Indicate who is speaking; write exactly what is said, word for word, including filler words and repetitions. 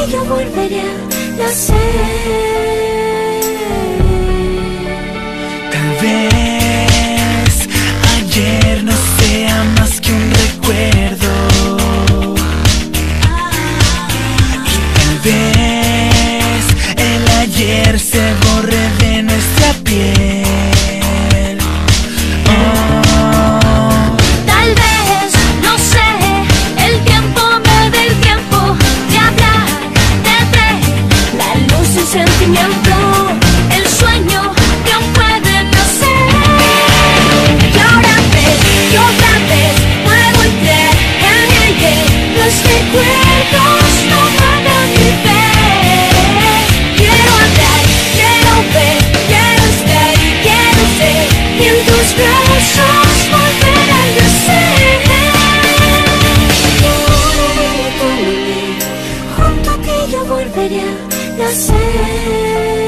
Speaker 1: yo volveré a nacer.
Speaker 2: Tal vez ayer no sea más que un recuerdo, y tal vez el ayer se borre de nuestra piel. Oh.
Speaker 1: Tal vez, no sé, el tiempo me dé el tiempo de hablar, de ver la luz y sentimiento, el sueño que aún puede nacer. Y ahora ves, y otra vez puedo creer en ayer. Los recuerdos no van a mi ver. Quiero hablar, quiero ver, quiero estar y quiero ser, y en tus brazos volver a nacer. Junto que yo volvería a nacer.